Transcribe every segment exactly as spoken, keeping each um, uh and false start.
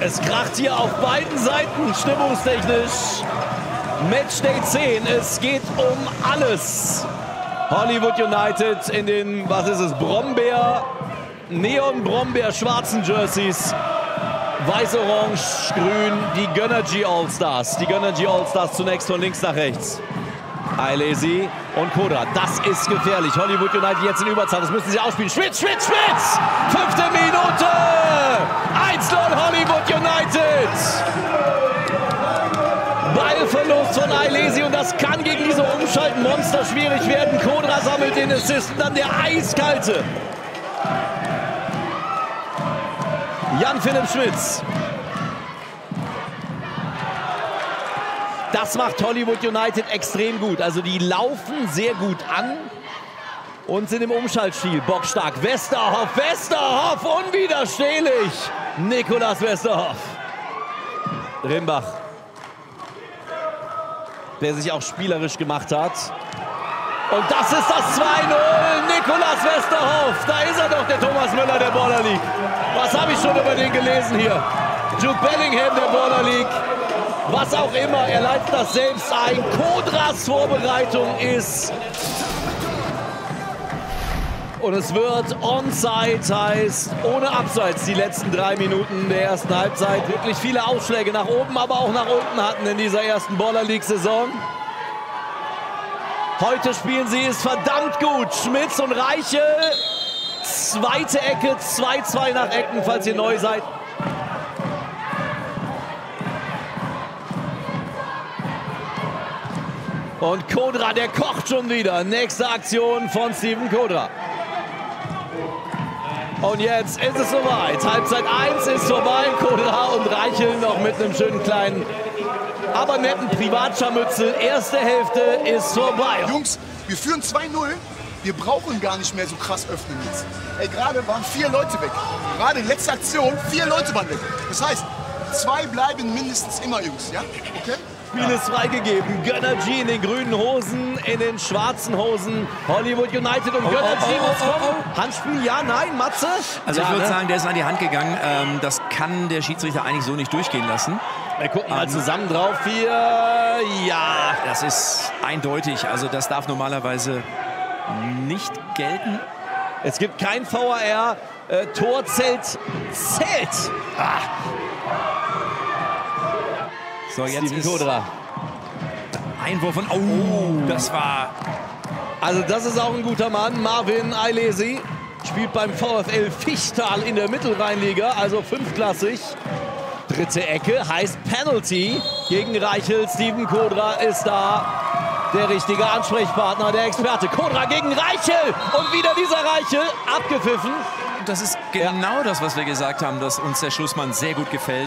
Es kracht hier auf beiden Seiten stimmungstechnisch. Matchday zehn, es geht um alles. Hollywood United in den, was ist es, Brombeer, Neon-Brombeer-schwarzen Jerseys. Weiß, Orange, Grün, die Gönnergy All-Stars. Die Gönnergy All-Stars zunächst von links nach rechts. Ailesi und Kodra, das ist gefährlich. Hollywood United jetzt in Überzahl, das müssen sie ausspielen. Schmitz, Schmitz, Schmitz! Fünfte Minute! eins null Hollywood United! Ballverlust von Ailesi und das kann gegen diese Umschaltmonster schwierig werden. Kodra sammelt den Assist und dann der eiskalte Jan-Philipp Schmitz. Das macht Hollywood United extrem gut. Also die laufen sehr gut an und sind im Umschaltspiel bockstark. Westerhoff, Westerhoff, unwiderstehlich. Nicolas Westerhoff. Rimbach, der sich auch spielerisch gemacht hat. Und das ist das zwei null. Nicolas Westerhoff. Da ist er doch, der Thomas Müller der Baller League. Was habe ich schon über den gelesen hier? Jude Bellingham der Baller League. Was auch immer, er leitet das selbst ein. Kodras Vorbereitung ist. Und es wird Onside, heißt ohne Abseits die letzten drei Minuten der ersten Halbzeit. Wirklich viele Ausschläge nach oben, aber auch nach unten hatten in dieser ersten Baller League-Saison. Heute spielen sie es verdammt gut. Schmitz und Reiche. Zweite Ecke, zwei zwei nach Ecken, falls ihr neu seid. Und Kodra, der kocht schon wieder. Nächste Aktion von Steven Kodra. Und jetzt ist es soweit. Halbzeit eins ist vorbei. Kodra und Reichel noch mit einem schönen kleinen, aber netten Privatscharmützel. Erste Hälfte ist vorbei. Jungs, wir führen zwei null. Wir brauchen gar nicht mehr so krass öffnen jetzt. Ey, gerade waren vier Leute weg. Gerade letzte Aktion, vier Leute waren weg. Das heißt, zwei bleiben mindestens immer, Jungs. Ja? Okay? Spiel ist freigegeben. Gönnergy in den grünen Hosen, in den schwarzen Hosen. Hollywood United und Oh, Gönnergy oh, oh, muss oh, kommen. Handspiel, ja, nein, Matze? Also ja, ich würde ne? sagen, der ist an die Hand gegangen. Ähm, das kann der Schiedsrichter eigentlich so nicht durchgehen lassen. Wir gucken mal zusammen drauf hier. Ja. Das ist eindeutig. Also das darf normalerweise nicht gelten. Es gibt kein V A R. Äh, Tor zählt. Zählt. Ah. So, jetzt Steven ist Kodra. Einwurf von... Oh, das war... Also das ist auch ein guter Mann. Marvin Ailesi spielt beim VfL Fichtal in der Mittelrheinliga, also fünfklassig. Dritte Ecke heißt Penalty gegen Reichel. Steven Kodra ist da. Der richtige Ansprechpartner, der Experte. Kodra gegen Reichel. Und wieder dieser Reichel. Abgepfiffen. Das ist genau ja. das, was wir gesagt haben, dass uns der Schlussmann sehr gut gefällt.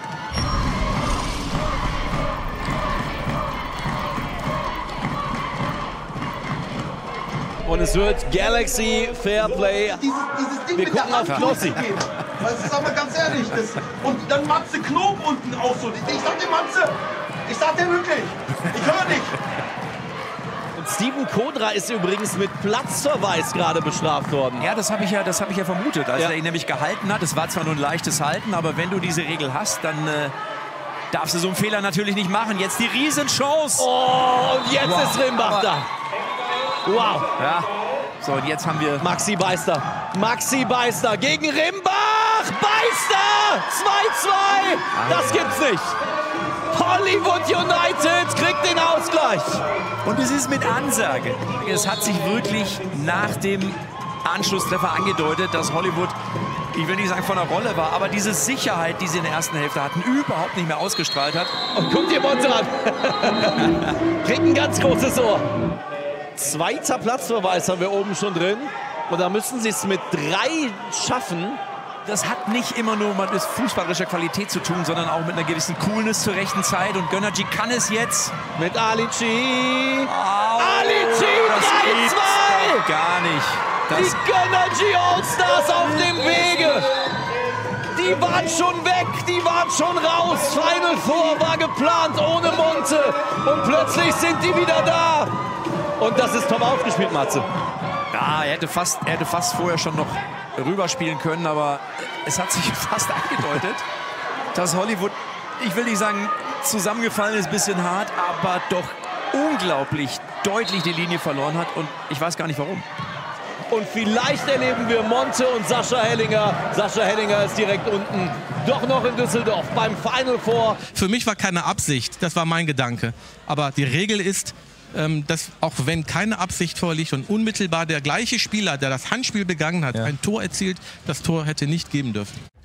Und es wird Galaxy Fairplay. Dieses, dieses Ding Wir mit gucken der auf Hand Knossi. gehen. Das ist aber ganz ehrlich. Das, und dann Matze Knob unten auch so. Ich sag dir, Matze, ich sag dir wirklich, ich höre dich. Und Steven Kodra ist übrigens mit Platzverweis gerade bestraft worden. Ja, das habe ich ja, das habe ich ja vermutet, als Ja. er ihn nämlich gehalten hat. Es war zwar nur ein leichtes Halten, aber wenn du diese Regel hast, dann äh, darfst du so einen Fehler natürlich nicht machen. Jetzt die Riesenchance. Oh, und jetzt Wow. ist Rimbach da. Wow. Ja. So, und jetzt haben wir... Maxi Beister. Maxi Beister gegen Rimbach. Beister. zwei zwei. Das gibt's nicht. Hollywood United kriegt den Ausgleich. Und es ist mit Ansage. Es hat sich wirklich nach dem Anschlusstreffer angedeutet, dass Hollywood, ich will nicht sagen von der Rolle war, aber diese Sicherheit, die sie in der ersten Hälfte hatten, überhaupt nicht mehr ausgestrahlt hat. Und guckt ihr Monte an. Kriegt ein ganz großes Ohr. Zweiter Platzverweis haben wir oben schon drin. Und da müssen sie es mit drei schaffen. Das hat nicht immer nur mit fußballerischer Qualität zu tun, sondern auch mit einer gewissen Coolness zur rechten Zeit. Und Gönnergy kann es jetzt. Mit Alici. Au, Alici, das drei gibt's zwei. doch gar nicht. Das Die Gönnergy Allstars auf dem Wege. Die waren schon weg, die waren schon raus. Final Four war geplant ohne Monte. Und plötzlich sind die wieder da. Und das ist top aufgespielt, Matze. Ja, er hätte fast, er hätte fast vorher schon noch rüberspielen können, aber es hat sich fast angedeutet. dass Hollywood, ich will nicht sagen, zusammengefallen ist, ein bisschen hart, aber doch unglaublich deutlich die Linie verloren hat und ich weiß gar nicht warum. Und vielleicht erleben wir Monte und Sascha Hellinger. Sascha Hellinger ist direkt unten, doch noch in Düsseldorf beim Final Four. Für mich war keine Absicht, das war mein Gedanke. Aber die Regel ist, dass auch wenn keine Absicht vorliegt und unmittelbar der gleiche Spieler, der das Handspiel begangen hat, ja. ein Tor erzielt, das Tor hätte nicht geben dürfen.